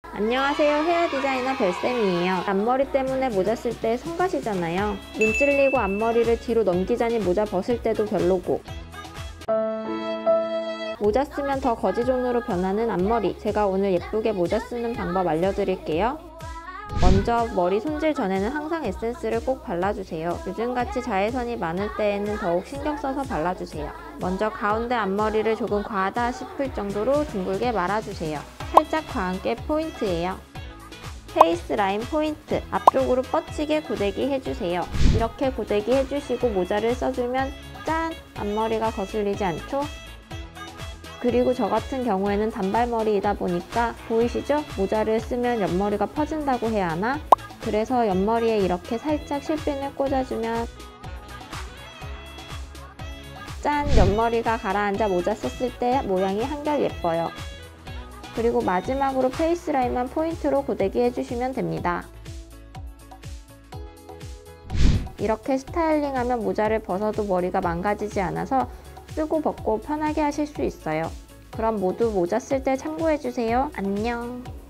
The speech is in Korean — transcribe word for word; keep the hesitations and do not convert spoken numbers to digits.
안녕하세요, 헤어 디자이너 별쌤이에요. 앞머리 때문에 모자 쓸 때 성가시잖아요. 눈 찔리고 앞머리를 뒤로 넘기자니 모자 벗을 때도 별로고. 모자 쓰면 더 거지존으로 변하는 앞머리, 제가 오늘 예쁘게 모자 쓰는 방법 알려드릴게요. 먼저 머리 손질 전에는 항상 에센스를 꼭 발라주세요. 요즘같이 자외선이 많을 때에는 더욱 신경 써서 발라주세요. 먼저 가운데 앞머리를 조금 과하다 싶을 정도로 둥글게 말아주세요. 살짝 과한 게 포인트예요. 페이스 라인 포인트, 앞쪽으로 뻗치게 고데기 해주세요. 이렇게 고데기 해주시고 모자를 써주면 짠! 앞머리가 거슬리지 않죠? 그리고 저 같은 경우에는 단발머리이다 보니까 보이시죠? 모자를 쓰면 옆머리가 퍼진다고 해야 하나? 그래서 옆머리에 이렇게 살짝 실핀을 꽂아주면 짠! 옆머리가 가라앉아 모자 썼을 때 모양이 한결 예뻐요. 그리고 마지막으로 페이스 라인만 포인트로 고데기 해주시면 됩니다. 이렇게 스타일링하면 모자를 벗어도 머리가 망가지지 않아서 쓰고 벗고 편하게 하실 수 있어요. 그럼 모두 모자 쓸 때 참고해주세요. 안녕!